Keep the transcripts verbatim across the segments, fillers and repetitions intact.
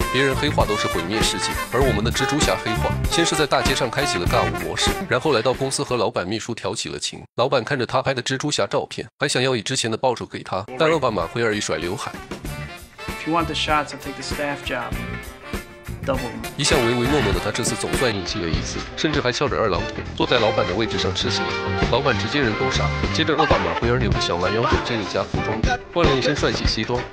别人黑化都是毁灭世界，而我们的蜘蛛侠黑化，先是在大街上开启了尬舞模式，然后来到公司和老板秘书调起了情。老板看着他拍的蜘蛛侠照片，还想要以之前的报酬给他，但奥巴马奎尔一甩刘海。 If you want the shots, I'll take the staff job. Double them. 一向唯唯诺诺的他这次总算硬气了一次，甚至还翘着二郎腿坐在老板的位置上吃起了糖。老板直接人都傻了。接着奥巴马奎尔扭着小蛮腰走进了一家服装店，换了一身帅气西装。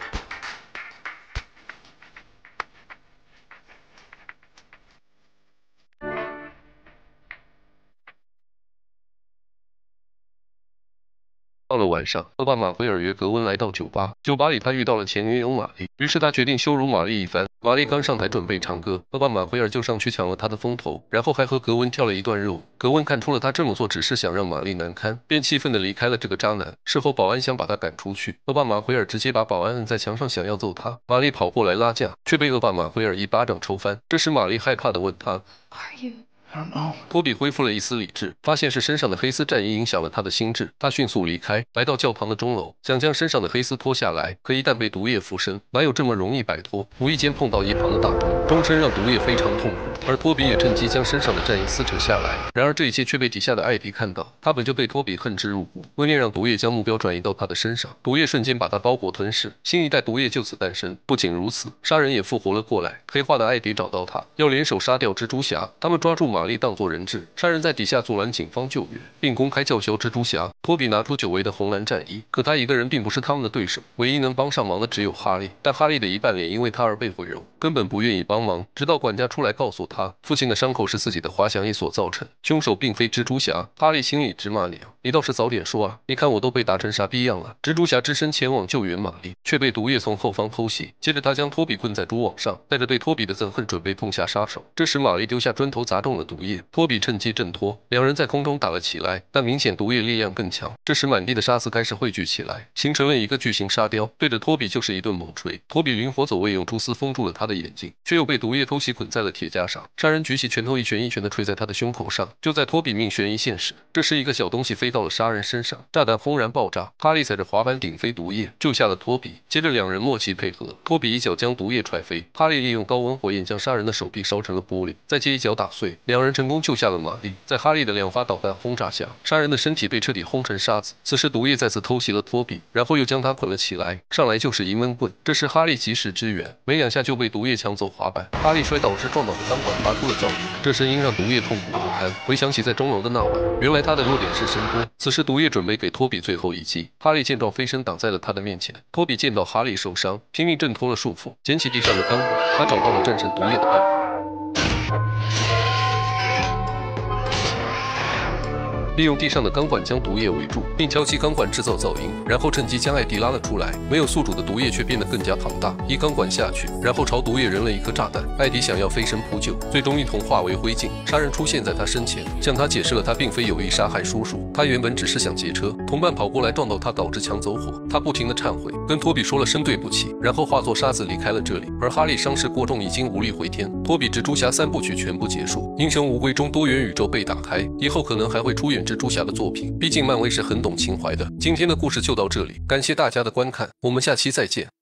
到了晚上，奥巴马奎尔约格温来到酒吧。酒吧里，他遇到了前女友玛丽，于是他决定羞辱玛丽一番。玛丽刚上台准备唱歌，奥巴马奎尔就上去抢了她的风头，然后还和格温跳了一段热舞。格温看出了他这么做只是想让玛丽难堪，便气愤地离开了这个渣男。事后，保安想把他赶出去，奥巴马奎尔直接把保安摁在墙上，想要揍他。玛丽跑过来拉架，却被奥巴马奎尔一巴掌抽翻。这时，玛丽害怕地问他 Are you? I don't know. 托比恢复了一丝理智，发现是身上的黑丝战衣影响了他的心智。他迅速离开，来到教堂的钟楼，想将身上的黑丝脱下来。可一旦被毒液附身，哪有这么容易摆脱？无意间碰到一旁的大钟，钟声让毒液非常痛苦。而托比也趁机将身上的战衣撕扯下来。然而这一切却被底下的艾迪看到，他本就被托比恨之入骨，为念让毒液将目标转移到他的身上，毒液瞬间把他包裹吞噬，新一代毒液就此诞生。不仅如此，杀人也复活了过来。黑化的艾迪找到他，要联手杀掉蜘蛛侠。他们抓住玛丽当作人质，杀人在底下阻拦警方救援，并公开叫嚣蜘蛛侠。托比拿出久违的红蓝战衣，可他一个人并不是他们的对手，唯一能帮上忙的只有哈利。但哈利的一半脸因为他而被毁容，根本不愿意帮忙。直到管家出来告诉他，父亲的伤口是自己的滑翔翼所造成，凶手并非蜘蛛侠。哈利心里直骂娘，你倒是早点说啊！你看我都被打成傻逼样了。蜘蛛侠只身前往救援玛丽，却被毒液从后方偷袭。接着他将托比困在蛛网上，带着对托比的憎恨准备痛下杀手。这时玛丽丢下砖头砸中了毒液，托比趁机挣脱，两人在空中打了起来，但明显毒液力量更强。这时满地的沙子开始汇聚起来，形成了一个巨型沙雕，对着托比就是一顿猛锤。托比灵活走位，用蛛丝封住了他的眼睛，却又被毒液偷袭捆在了铁架上。杀人举起拳头，一拳一拳的捶在他的胸口上。就在托比命悬一线时，这时一个小东西飞到了杀人身上，炸弹轰然爆炸。哈利踩着滑板顶飞毒液，救下了托比。接着两人默契配合，托比一脚将毒液踹飞，哈利利用高温火焰将杀人的手臂烧成了玻璃，再接一脚打碎，两人成功救下了玛丽。在哈利的两发导弹轰炸下，杀人的身体被彻底轰成沙子。此时毒液再次偷袭了托比，然后又将他捆了起来，上来就是一闷棍。这时哈利及时支援，没两下就被毒液抢走滑板。哈利摔倒时撞倒的钢管发出了噪音，这声音让毒液痛苦不堪。回想起在钟楼的那晚，原来他的弱点是声波。此时毒液准备给托比最后一击，哈利见状飞身挡在了他的面前。托比见到哈利受伤，拼命挣脱了束缚，捡起地上的钢管，他找到了战胜毒液的办法。利用地上的钢管将毒液围住，并敲击钢管制造噪音，然后趁机将艾迪拉了出来。没有宿主的毒液却变得更加庞大，一钢管下去，然后朝毒液扔了一颗炸弹。艾迪想要飞身扑救，最终一同化为灰烬。杀人出现在他身前，向他解释了他并非有意杀害叔叔，他原本只是想劫车。同伴跑过来撞到他，导致抢走火。他不停地忏悔，跟托比说了声对不起，然后化作沙子离开了这里。而哈利伤势过重，已经无力回天。托比蜘蛛侠三部曲全部结束，英雄无归中多元宇宙被打开，以后可能还会出演蜘蛛侠的作品，毕竟漫威是很懂情怀的。今天的故事就到这里，感谢大家的观看，我们下期再见。